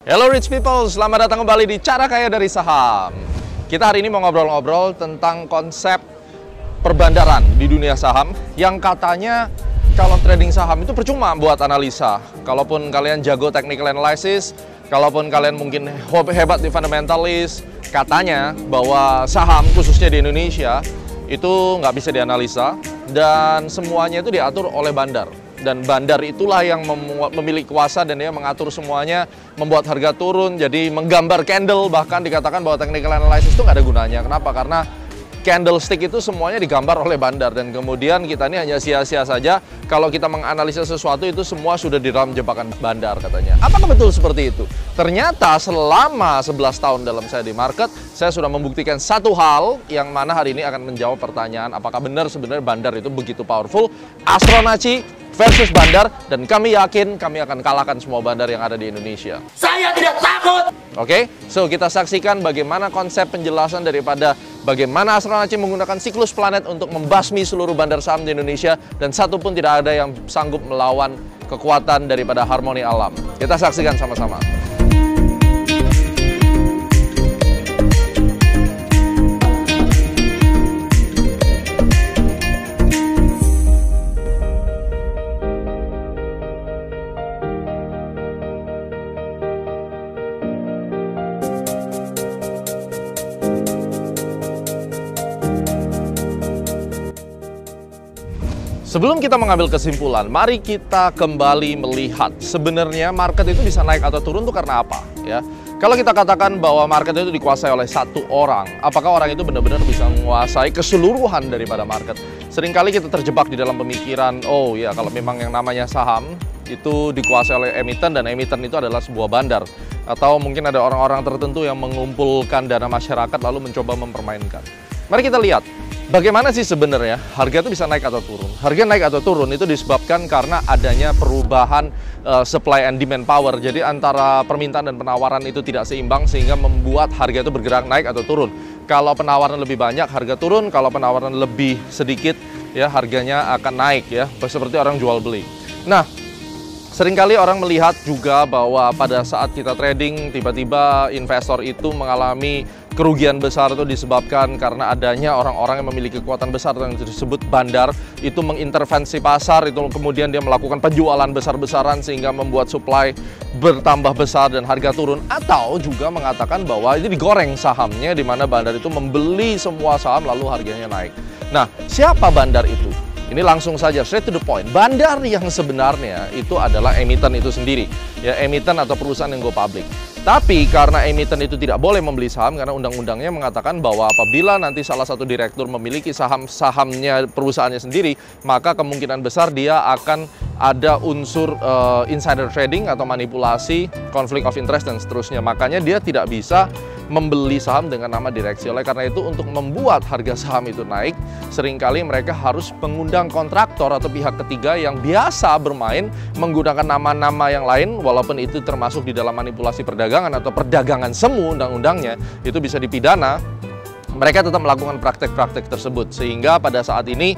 Hello rich people, selamat datang kembali di Cara Kaya Dari Saham. Kita hari ini mau ngobrol-ngobrol tentang konsep perbandaran di dunia saham yang katanya kalau trading saham itu percuma buat analisa. Kalaupun kalian jago technical analysis, kalaupun kalian mungkin hebat di fundamentalist, katanya bahwa saham khususnya di Indonesia itu nggak bisa dianalisa dan semuanya itu diatur oleh bandar. Dan bandar itulah yang memiliki kuasa dan dia mengatur semuanya, membuat harga turun, jadi menggambar candle, bahkan dikatakan bahwa technical analysis itu nggak ada gunanya. Kenapa? Karena candlestick itu semuanya digambar oleh bandar dan kemudian kita ini hanya sia-sia saja kalau kita menganalisa sesuatu itu semua sudah di dalam jebakan bandar katanya. Apakah betul seperti itu? Ternyata selama 11 tahun dalam saya di market, saya sudah membuktikan satu hal yang mana hari ini akan menjawab pertanyaan apakah benar sebenarnya bandar itu begitu powerful. Astronaci versus bandar, dan kami yakin kami akan kalahkan semua bandar yang ada di Indonesia. Saya tidak takut! Oke, so kita saksikan bagaimana konsep penjelasan daripada bagaimana Astronaci menggunakan siklus planet untuk membasmi seluruh bandar saham di Indonesia dan satu pun tidak ada yang sanggup melawan kekuatan daripada harmoni alam. Kita saksikan sama-sama. Sebelum kita mengambil kesimpulan, mari kita kembali melihat sebenarnya market itu bisa naik atau turun itu karena apa, ya? Kalau kita katakan bahwa market itu dikuasai oleh satu orang, apakah orang itu benar-benar bisa menguasai keseluruhan daripada market? Seringkali kita terjebak di dalam pemikiran, oh ya kalau memang yang namanya saham itu dikuasai oleh emiten dan emiten itu adalah sebuah bandar. Atau mungkin ada orang-orang tertentu yang mengumpulkan dana masyarakat lalu mencoba mempermainkan. Mari kita lihat. Bagaimana sih sebenarnya harga itu bisa naik atau turun? Harga naik atau turun itu disebabkan karena adanya perubahan supply and demand power. Jadi antara permintaan dan penawaran itu tidak seimbang sehingga membuat harga itu bergerak naik atau turun. Kalau penawaran lebih banyak, harga turun. Kalau penawaran lebih sedikit, ya harganya akan naik ya. Seperti orang jual beli. Nah, seringkali orang melihat juga bahwa pada saat kita trading, tiba-tiba investor itu mengalami kerugian besar itu disebabkan karena adanya orang-orang yang memiliki kekuatan besar yang disebut bandar itu mengintervensi pasar, itu kemudian dia melakukan penjualan besar-besaran sehingga membuat supply bertambah besar dan harga turun, atau juga mengatakan bahwa ini digoreng sahamnya di mana bandar itu membeli semua saham lalu harganya naik. Nah, siapa bandar itu? Ini langsung saja, straight to the point. Bandar yang sebenarnya itu adalah emiten itu sendiri. Ya, emiten atau perusahaan yang go public. Tapi karena emiten itu tidak boleh membeli saham karena undang-undangnya mengatakan bahwa apabila nanti salah satu direktur memiliki saham-sahamnya perusahaannya sendiri, maka kemungkinan besar dia akan ada unsur insider trading atau manipulasi, conflict of interest dan seterusnya. Makanya dia tidak bisa membeli saham dengan nama direksi. Oleh karena itu untuk membuat harga saham itu naik, seringkali mereka harus mengundang kontraktor atau pihak ketiga yang biasa bermain menggunakan nama-nama yang lain, walaupun itu termasuk di dalam manipulasi perdagangan atau perdagangan semu undang-undangnya, itu bisa dipidana. Mereka tetap melakukan praktek-praktek tersebut sehingga pada saat ini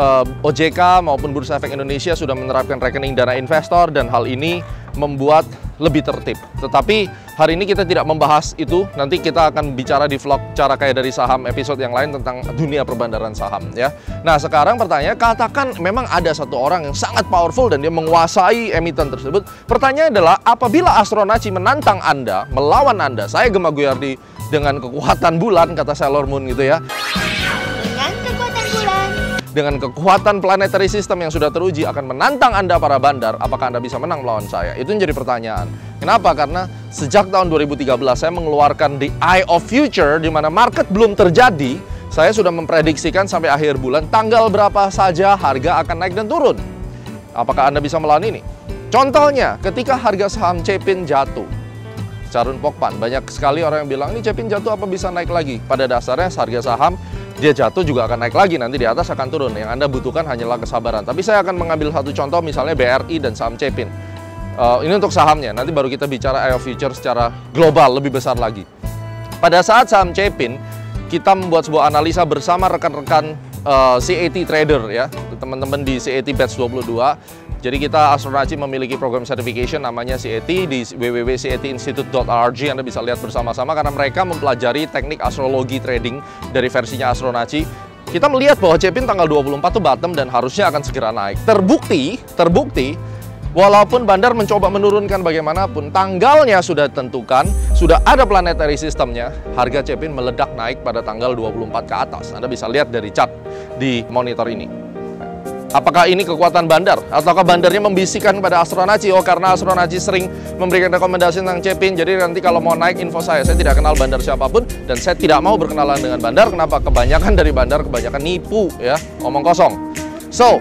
OJK maupun Bursa Efek Indonesia sudah menerapkan rekening dana investor dan hal ini membuat lebih tertib. Tetapi hari ini kita tidak membahas itu, nanti kita akan bicara di vlog Cara Kaya Dari Saham episode yang lain tentang dunia perbandaran saham ya. Nah sekarang pertanyaan, katakan memang ada satu orang yang sangat powerful dan dia menguasai emiten tersebut. Pertanyaan adalah apabila Astronaci menantang Anda, melawan Anda, saya Gemma Guyardi dengan kekuatan bulan, kata Sailor Moon gitu ya. Dengan kekuatan bulan. Dengan kekuatan planetary system yang sudah teruji akan menantang Anda para bandar, apakah Anda bisa menang melawan saya? Itu menjadi pertanyaan. Kenapa? Karena sejak tahun 2013 saya mengeluarkan The Eye of Future di mana market belum terjadi, saya sudah memprediksikan sampai akhir bulan tanggal berapa saja harga akan naik dan turun. Apakah Anda bisa melawan ini? Contohnya, ketika harga saham Cepin jatuh, Carun Pokpan, banyak sekali orang yang bilang, ini Cepin jatuh apa bisa naik lagi? Pada dasarnya harga saham dia jatuh juga akan naik lagi, nanti di atas akan turun. Yang Anda butuhkan hanyalah kesabaran. Tapi saya akan mengambil satu contoh, misalnya BRI dan saham Cepin. Ini untuk sahamnya, nanti baru kita bicara Eye of Future secara global, lebih besar lagi. Pada saat saham Cepin, kita membuat sebuah analisa bersama rekan-rekan CAT Trader ya, teman-teman di CAT Batch 22. Jadi kita Astronaci memiliki program certification namanya CAT di www.catinstitute.org. Anda bisa lihat bersama-sama karena mereka mempelajari teknik astrologi trading dari versinya Astronaci. Kita melihat bahwa Cepin tanggal 24 itu bottom dan harusnya akan segera naik. Terbukti, walaupun Bandar mencoba menurunkan bagaimanapun, tanggalnya sudah ditentukan, sudah ada planetary systemnya, harga Cepin meledak naik pada tanggal 24 ke atas. Anda bisa lihat dari chart di monitor ini. Apakah ini kekuatan Bandar? Ataukah Bandarnya membisikkan kepada Astronaci? Oh, karena Astronaci sering memberikan rekomendasi tentang Cepin, jadi nanti kalau mau naik info saya tidak kenal Bandar siapapun, dan saya tidak mau berkenalan dengan Bandar. Kenapa? Kebanyakan dari Bandar, kebanyakan nipu, ya, omong kosong. So,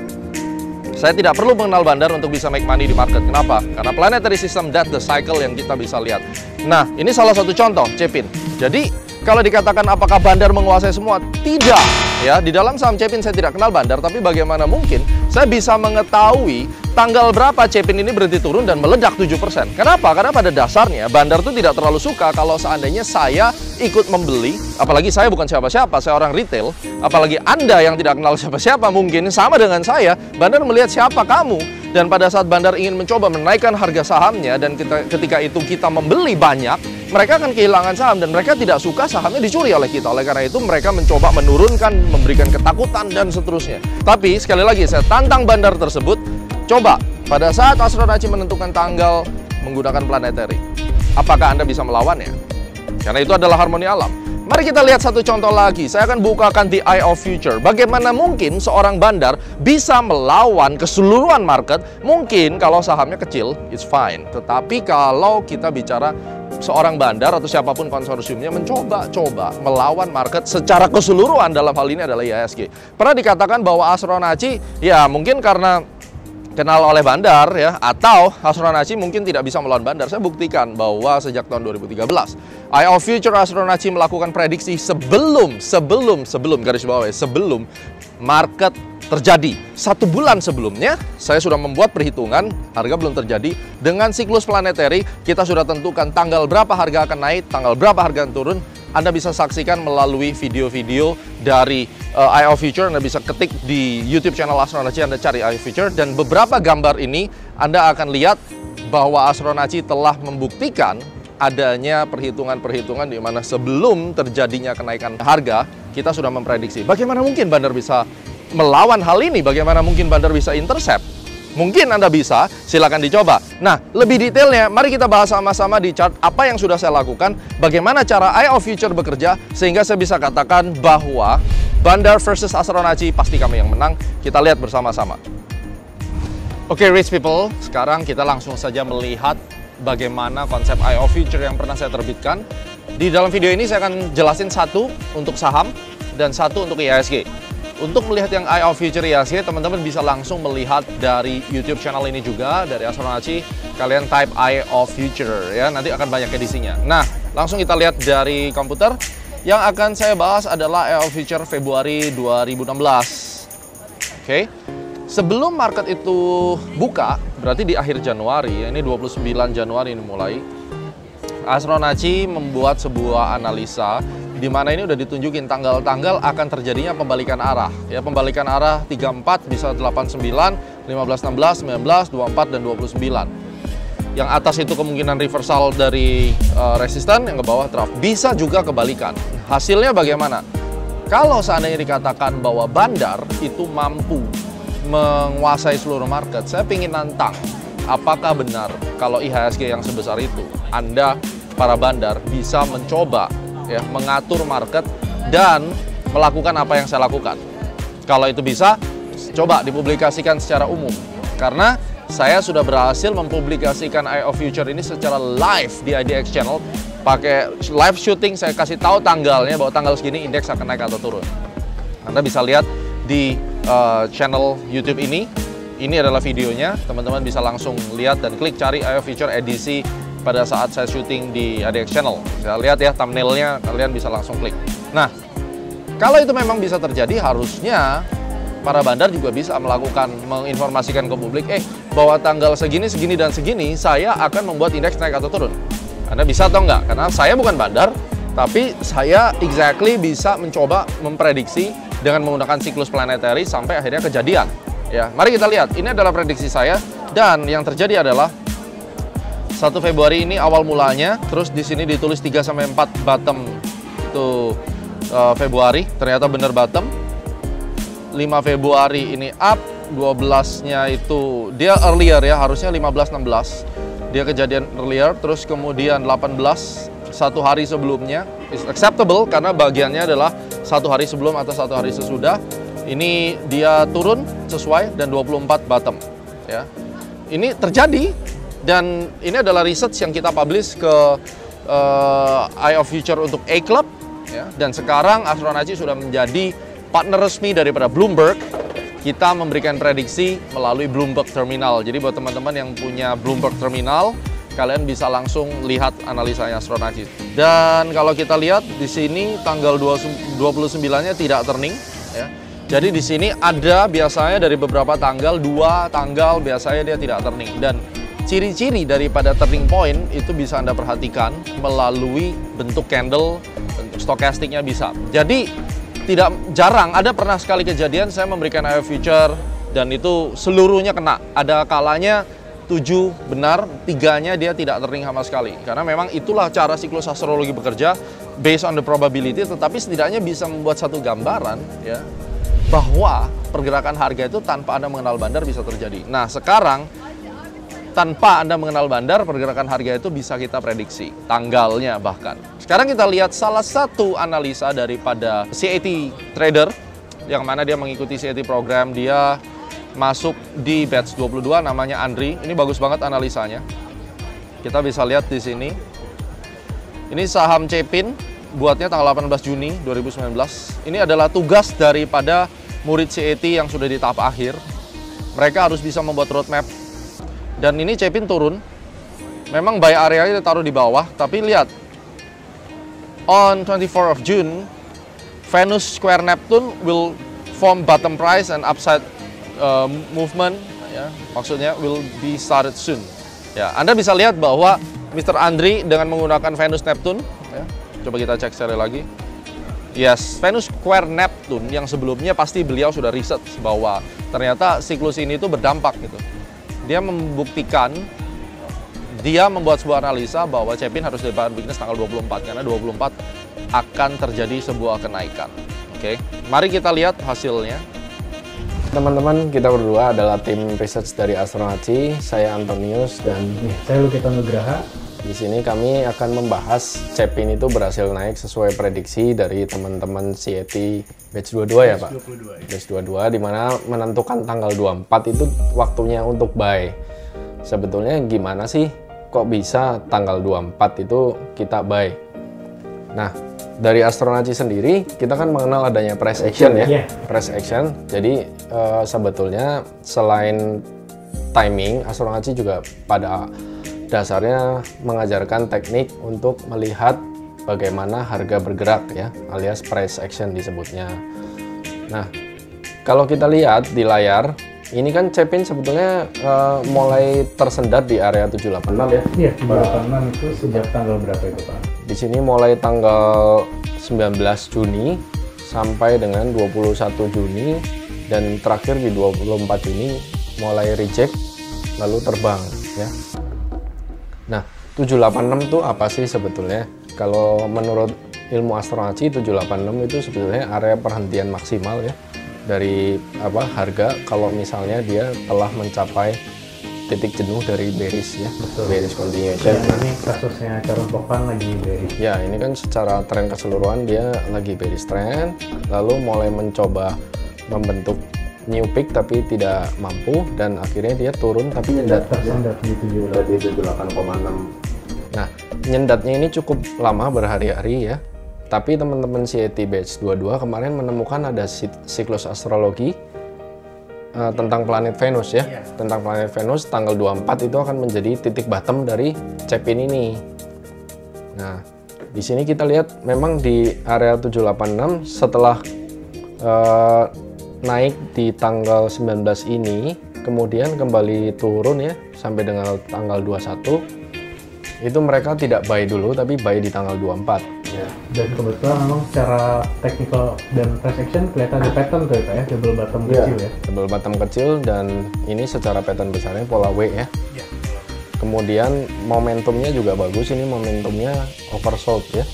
saya tidak perlu mengenal Bandar untuk bisa make money di market. Kenapa? Karena planetary system, that the cycle yang kita bisa lihat. Nah, ini salah satu contoh Cepin. Jadi, kalau dikatakan apakah Bandar menguasai semua? Tidak. Ya, di dalam saham Cepin saya tidak kenal Bandar, tapi bagaimana mungkin saya bisa mengetahui tanggal berapa Cepin ini berhenti turun dan meledak 7%. Kenapa? Karena pada dasarnya Bandar itu tidak terlalu suka kalau seandainya saya ikut membeli, apalagi saya bukan siapa-siapa, saya orang retail, apalagi Anda yang tidak kenal siapa-siapa mungkin sama dengan saya, Bandar melihat siapa kamu. Dan pada saat Bandar ingin mencoba menaikkan harga sahamnya dan ketika itu kita membeli banyak, mereka akan kehilangan saham dan mereka tidak suka sahamnya dicuri oleh kita. Oleh karena itu mereka mencoba menurunkan, memberikan ketakutan dan seterusnya. Tapi sekali lagi saya tantang Bandar tersebut, coba pada saat Astronaci menentukan tanggal menggunakan planetary, apakah Anda bisa melawannya? Karena itu adalah harmoni alam. Mari kita lihat satu contoh lagi. Saya akan bukakan The Eye of Future. Bagaimana mungkin seorang Bandar bisa melawan keseluruhan market? Mungkin kalau sahamnya kecil, it's fine. Tetapi kalau kita bicara seorang Bandar atau siapapun konsorsiumnya mencoba melawan market secara keseluruhan, dalam hal ini adalah IHSG. Pernah dikatakan bahwa Astronaci, ya mungkin karena kenal oleh Bandar ya, atau Astronaci mungkin tidak bisa melawan Bandar. Saya buktikan bahwa sejak tahun 2013 Eye of Future Astronaci melakukan prediksi sebelum garis bawah ya, sebelum market terjadi. 1 bulan sebelumnya saya sudah membuat perhitungan, harga belum terjadi, dengan siklus planetary kita sudah tentukan tanggal berapa harga akan naik, tanggal berapa harga akan turun. Anda bisa saksikan melalui video-video dari Eye of Future. Anda bisa ketik di YouTube channel Astronaci, Anda cari Eye of Future, dan beberapa gambar ini Anda akan lihat bahwa Astronaci telah membuktikan adanya perhitungan-perhitungan di mana sebelum terjadinya kenaikan harga, kita sudah memprediksi. Bagaimana mungkin Bandar bisa melawan hal ini? Bagaimana mungkin Bandar bisa intercept? Mungkin Anda bisa, silakan dicoba. Nah, lebih detailnya, mari kita bahas sama-sama di chart apa yang sudah saya lakukan, bagaimana cara Eye of Future bekerja, sehingga saya bisa katakan bahwa Bandar versus Astronaci pasti kami yang menang. Kita lihat bersama-sama. Oke, rich people, sekarang kita langsung saja melihat bagaimana konsep Eye of Future yang pernah saya terbitkan. Di dalam video ini saya akan jelasin satu untuk saham dan satu untuk IHSG. Untuk melihat yang Eye of Future IHSG, teman-teman bisa langsung melihat dari YouTube channel ini juga, dari Astronaci. Kalian type Eye of Future ya, nanti akan banyak edisinya. Nah, langsung kita lihat dari komputer. Yang akan saya bahas adalah Eye of Future Februari 2016. Oke. Sebelum market itu buka, berarti di akhir Januari, ini 29 Januari ini mulai, Astronaci membuat sebuah analisa di mana ini udah ditunjukin tanggal-tanggal akan terjadinya pembalikan arah. Ya, pembalikan arah 34 bisa 89, 15, 16, 19, 24 dan 29. Yang atas itu kemungkinan reversal dari resisten, yang ke bawah trough. Bisa juga kebalikan. Hasilnya bagaimana? Kalau seandainya dikatakan bahwa Bandar itu mampu menguasai seluruh market, saya ingin nantang. Apakah benar kalau IHSG yang sebesar itu, Anda para Bandar bisa mencoba ya, mengatur market dan melakukan apa yang saya lakukan? Kalau itu bisa, coba dipublikasikan secara umum. Karena saya sudah berhasil mempublikasikan Eye of Future ini secara live di IDX channel. Pakai live shooting, saya kasih tahu tanggalnya bahwa tanggal segini indeks akan naik atau turun. Anda bisa lihat di channel YouTube ini. Ini adalah videonya. Teman-teman bisa langsung lihat dan klik cari Eye of Future edisi pada saat saya syuting di IDX channel. Saya lihat ya thumbnailnya, kalian bisa langsung klik. Nah, kalau itu memang bisa terjadi, harusnya para Bandar juga bisa melakukan, menginformasikan ke publik, bahwa tanggal segini, segini, dan segini, saya akan membuat indeks naik atau turun. Anda bisa atau enggak? Karena saya bukan Bandar, tapi saya exactly bisa mencoba memprediksi dengan menggunakan siklus planetary sampai akhirnya kejadian. Ya, mari kita lihat. Ini adalah prediksi saya dan yang terjadi adalah 1 Februari ini awal mulanya, terus di sini ditulis 3 sampai 4 bottom itu Februari, ternyata benar bottom. 5 Februari ini up, 12-nya itu dia earlier ya, harusnya 15-16. Dia kejadian earlier, terus kemudian 18 1 hari sebelumnya is acceptable karena bagiannya adalah 1 hari sebelum atau 1 hari sesudah. Ini dia turun sesuai dan 24 bottom ya. Ini terjadi dan ini adalah research yang kita publish ke Eye of Future untuk A Club ya. Dan sekarang Astronaci sudah menjadi partner resmi daripada Bloomberg. Kita memberikan prediksi melalui Bloomberg Terminal. Jadi buat teman-teman yang punya Bloomberg Terminal, kalian bisa langsung lihat analisanya Astronaci. Dan kalau kita lihat di sini tanggal 29-nya tidak turning ya. Jadi di sini ada biasanya dari beberapa tanggal, 2 tanggal biasanya dia tidak turning. Dan ciri-ciri daripada turning point itu bisa Anda perhatikan melalui bentuk candle, bentuk stokastiknya bisa. Jadi tidak jarang, ada pernah sekali kejadian saya memberikan Eye of Future dan itu seluruhnya kena. Ada kalanya 7 benar, 3-nya dia tidak turning sama sekali. Karena memang itulah cara siklus astrologi bekerja based on the probability, tetapi setidaknya bisa membuat satu gambaran ya bahwa pergerakan harga itu tanpa Anda mengenal bandar bisa terjadi. Nah, sekarang tanpa Anda mengenal bandar, pergerakan harga itu bisa kita prediksi, tanggalnya bahkan. Sekarang kita lihat salah satu analisa daripada CAT Trader, yang mana dia mengikuti CAT program, dia masuk di batch 22, namanya Andri. Ini bagus banget analisanya. Kita bisa lihat di sini. Ini saham Cepin, buatnya tanggal 18 Juni 2019. Ini adalah tugas daripada murid CAT yang sudah di tahap akhir. Mereka harus bisa membuat roadmap. Dan ini Cepin turun. Memang buy area-nya ditaruh di bawah, tapi lihat. On 24 of June, Venus square Neptune will form bottom price and upside movement, ya, maksudnya will be started soon. Ya, Anda bisa lihat bahwa Mr. Andri dengan menggunakan Venus Neptune, ya, coba kita cek sekali lagi. Yes, Venus square Neptune yang sebelumnya pasti beliau sudah riset bahwa ternyata siklus ini itu berdampak gitu. Dia membuktikan, dia membuat sebuah analisa bahwa Cepin harus dapat weakness tanggal 24 karena 24 akan terjadi sebuah kenaikan. Oke, mari kita lihat hasilnya. Teman-teman, kita berdua adalah tim research dari Astronaci. Saya Antonius dan saya Lukito Nugraha. Di sini kami akan membahas Cepin itu berhasil naik sesuai prediksi dari teman-teman CAT batch 22 ya Pak? 22 ya. Batch 22 di mana menentukan tanggal 24 itu waktunya untuk buy. Sebetulnya gimana sih kok bisa tanggal 24 itu kita buy? Nah, dari Astronaci sendiri kita kan mengenal adanya price action ya. Yeah. Price action. Jadi sebetulnya selain timing, Astronaci juga pada dasarnya mengajarkan teknik untuk melihat bagaimana harga bergerak ya, alias price action disebutnya. Nah, kalau kita lihat di layar, ini kan Cepin sebetulnya mulai tersendat di area 786 ya. Iya, 786 itu sejak tanggal berapa itu Pak? Di sini mulai tanggal 19 Juni sampai dengan 21 Juni dan terakhir di 24 Juni mulai reject lalu terbang ya. Nah, 786 itu apa sih sebetulnya? Kalau menurut ilmu astronaci, 786 itu sebetulnya area perhentian maksimal ya dari harga kalau misalnya dia telah mencapai titik jenuh dari bearish ya. Betul. Bearish continuation. Ya, ini kasusnya Charon Popan lagi bearish. Ya, ini kan secara tren keseluruhan dia lagi bearish trend, lalu mulai mencoba membentuk new peak tapi tidak mampu dan akhirnya dia turun tapi nyendat Tersendat di 78,6. Nah, nyendatnya ini cukup lama berhari-hari ya. Tapi teman-teman CAT batch 22 kemarin menemukan ada siklus astrologi tentang planet Venus ya. Yeah. Tentang planet Venus tanggal 24 itu akan menjadi titik bottom dari Cepin ini. Nah, di sini kita lihat memang di area 786 setelah naik di tanggal 19 ini, kemudian kembali turun ya sampai dengan tanggal 21. Itu mereka tidak buy dulu tapi buy di tanggal 24. Ya. Dan kebetulan memang secara technical dan price action kelihatan ada pattern tuh ya Pak ya, double bottom Iya, kecil ya. double bottom kecil, dan ini secara pattern besarnya pola W ya. Iya. Kemudian momentumnya juga bagus, ini momentumnya oversold ya.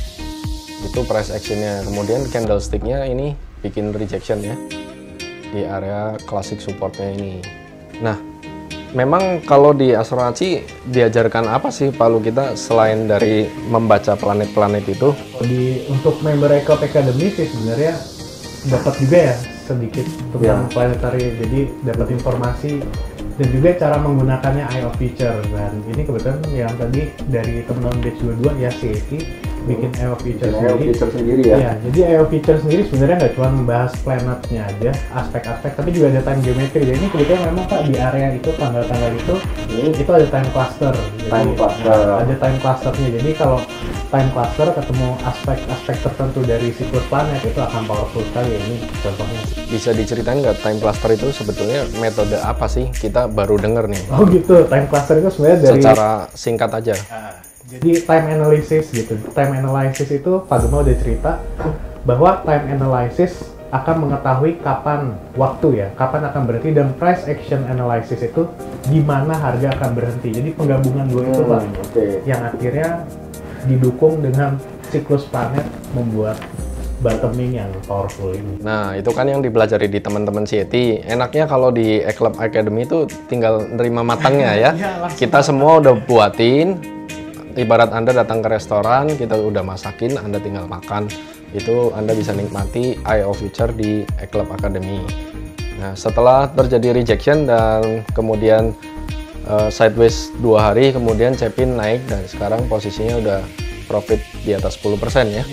Itu price actionnya. Kemudian candlesticknya ini bikin rejection ya di area classic supportnya ini. Nah, memang kalau di astronaci diajarkan apa sih Pak Lu kita selain dari membaca planet-planet itu? Untuk member Eclipse Academy sih sebenarnya dapat juga ya sedikit tentang planetary, jadi dapat informasi dan juga cara menggunakannya IO feature. Dan ini kebetulan yang tadi dari teman-teman batch 22 ya CAT bikin IO feature sendiri. Ya, jadi IO feature sendiri sebenarnya nggak cuma membahas planetnya aja, aspek-aspek, tapi juga ada time geometry. Jadi ini kebetulan memang Pak di area itu tanggal-tanggal itu ada time cluster. Jadi, ada time clusternya. Jadi kalau time cluster ketemu aspek-aspek tertentu dari siklus planet itu akan powerful sekali. Ini contohnya. Bisa diceritain nggak time cluster itu sebetulnya metode apa sih? Kita baru denger nih. Oh gitu, time cluster itu sebenarnya dari Secara singkat aja. Jadi time analysis gitu. Time analysis itu Pak Gema udah cerita bahwa time analysis akan mengetahui kapan waktu ya, kapan akan berhenti, dan price action analysis itu di mana harga akan berhenti. Jadi penggabungan dua itu Pak, yang akhirnya didukung dengan siklus planet membuat bottoming yang powerful ini. Nah, itu kan yang dipelajari di teman-teman CAT. Enaknya kalau di Eclipse Academy itu tinggal nerima matangnya ya. Kita semua udah buatin. Ibarat Anda datang ke restoran, kita udah masakin, Anda tinggal makan. Itu Anda bisa nikmati IO feature di Eclipse Academy. Nah, setelah terjadi rejection dan kemudian sideways 2 hari, kemudian Cepin naik dan sekarang posisinya udah profit di atas 10% ya.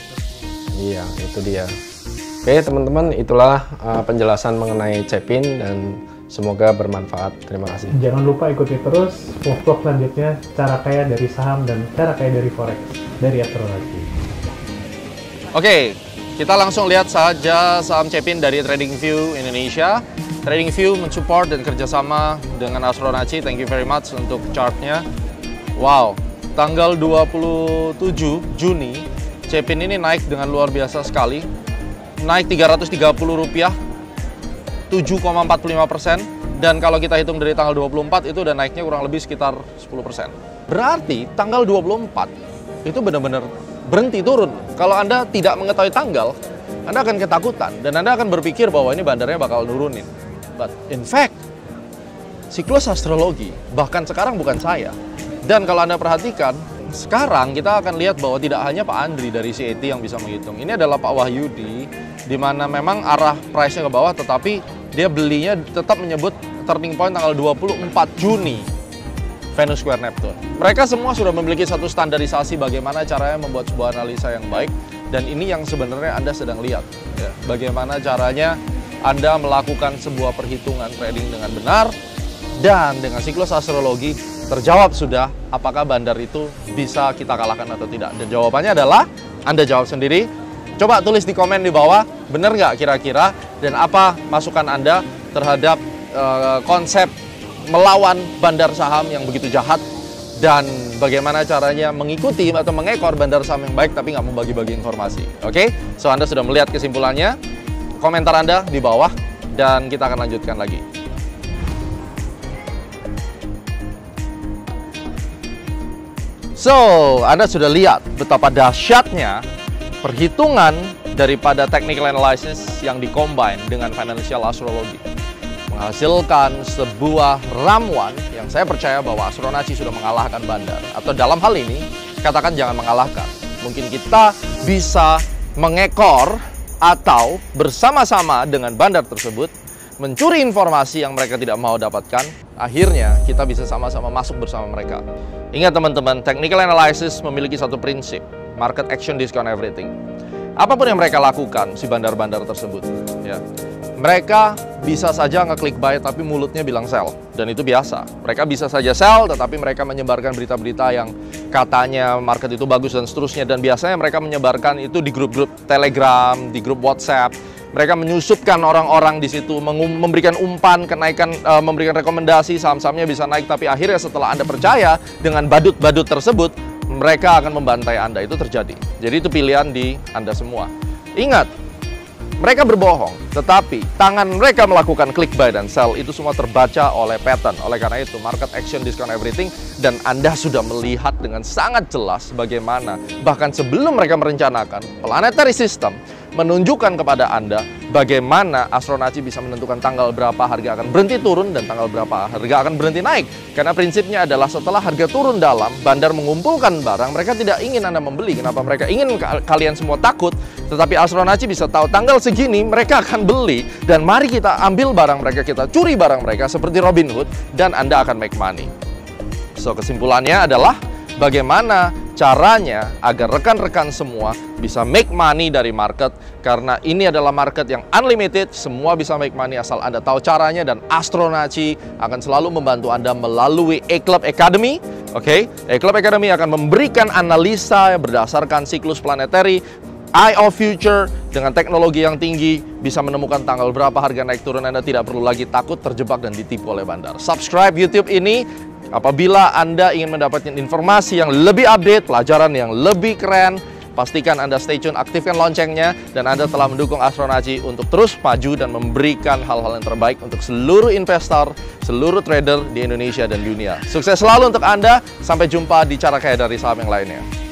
Iya, itu dia. Oke teman-teman, itulah penjelasan mengenai Cepin dan semoga bermanfaat. Terima kasih. Jangan lupa ikuti terus vlog-vlog selanjutnya cara kaya dari saham dan cara kaya dari forex dari Astronaci. Oke, kita langsung lihat saja saham Cepin dari TradingView Indonesia. TradingView mensupport dan kerjasama dengan Astronaci. Thank you very much untuk chartnya. Wow, tanggal 27 Juni Cepin ini naik dengan luar biasa sekali. Naik Rp330, 7,45%, dan kalau kita hitung dari tanggal 24 itu udah naiknya kurang lebih sekitar 10%. Berarti tanggal 24 itu benar-benar berhenti turun. Kalau Anda tidak mengetahui tanggal, Anda akan ketakutan dan Anda akan berpikir bahwa ini bandarnya bakal nurunin. But in fact, siklus astrologi bahkan sekarang bukan saya. Dan kalau Anda perhatikan, sekarang kita akan lihat bahwa tidak hanya Pak Andri dari CAT yang bisa menghitung. Ini adalah Pak Wahyudi, di mana memang arah price-nya ke bawah, tetapi dia belinya tetap menyebut turning point tanggal 24 Juni Venus Square Neptune. Mereka semua sudah memiliki satu standarisasi bagaimana caranya membuat sebuah analisa yang baik, dan ini yang sebenarnya Anda sedang lihat ya, bagaimana caranya Anda melakukan sebuah perhitungan trading dengan benar dan dengan siklus astrologi. Terjawab sudah apakah bandar itu bisa kita kalahkan atau tidak, dan jawabannya adalah Anda jawab sendiri. Coba tulis di komen di bawah, benar nggak kira-kira, dan apa masukan Anda terhadap konsep melawan bandar saham yang begitu jahat, dan bagaimana caranya mengikuti atau mengekor bandar saham yang baik tapi nggak mau bagi-bagi informasi. Oke, so Anda sudah melihat kesimpulannya, komentar Anda di bawah, dan kita akan lanjutkan lagi. So, Anda sudah lihat betapa dahsyatnya perhitungan daripada technical analysis yang dikombine dengan financial astrology, menghasilkan sebuah ramuan yang saya percaya bahwa Astronaci sudah mengalahkan bandar. Atau dalam hal ini, katakan jangan mengalahkan. Mungkin kita bisa mengekor atau bersama-sama dengan bandar tersebut mencuri informasi yang mereka tidak mau dapatkan. Akhirnya kita bisa sama-sama masuk bersama mereka. Ingat teman-teman, technical analysis memiliki satu prinsip: market action discount everything. Apapun yang mereka lakukan, si bandar-bandar tersebut, ya, mereka bisa saja ngeklik buy tapi mulutnya bilang sell, dan itu biasa. Mereka bisa saja sell, tetapi mereka menyebarkan berita-berita yang katanya market itu bagus dan seterusnya. Dan biasanya mereka menyebarkan itu di grup-grup Telegram, di grup WhatsApp. Mereka menyusupkan orang-orang di situ, memberikan umpan, kenaikan, memberikan rekomendasi saham-sahamnya bisa naik. Tapi akhirnya setelah Anda percaya dengan badut-badut tersebut, mereka akan membantai Anda. Itu terjadi. Jadi itu pilihan di Anda semua. Ingat, mereka berbohong, tetapi tangan mereka melakukan click buy dan sell itu semua terbaca oleh pattern. Oleh karena itu, market action, discount everything, dan Anda sudah melihat dengan sangat jelas bagaimana, bahkan sebelum mereka merencanakan, planetary system menunjukkan kepada Anda bagaimana Astronaci bisa menentukan tanggal berapa harga akan berhenti turun dan tanggal berapa harga akan berhenti naik. Karena prinsipnya adalah setelah harga turun dalam, bandar mengumpulkan barang, mereka tidak ingin Anda membeli. Kenapa mereka ingin kalian semua takut? Tetapi Astronaci bisa tahu tanggal segini mereka akan beli, dan mari kita ambil barang mereka, kita curi barang mereka seperti Robin Hood, dan Anda akan make money. So, kesimpulannya adalah bagaimana caranya agar rekan-rekan semua bisa make money dari market, karena ini adalah market yang unlimited, semua bisa make money asal Anda tahu caranya, dan Astronaci akan selalu membantu Anda melalui A-Club Academy. Oke, A-Club Academy akan memberikan analisa berdasarkan siklus planetary, Eye of Future, dengan teknologi yang tinggi, bisa menemukan tanggal berapa harga naik turun. Anda tidak perlu lagi takut terjebak dan ditipu oleh bandar. Subscribe YouTube ini apabila Anda ingin mendapatkan informasi yang lebih update, pelajaran yang lebih keren. Pastikan Anda stay tune, aktifkan loncengnya, dan Anda telah mendukung Astronaci untuk terus maju dan memberikan hal-hal yang terbaik untuk seluruh investor, seluruh trader di Indonesia dan dunia. Sukses selalu untuk Anda, sampai jumpa di Cara Kaya dari Saham yang lainnya.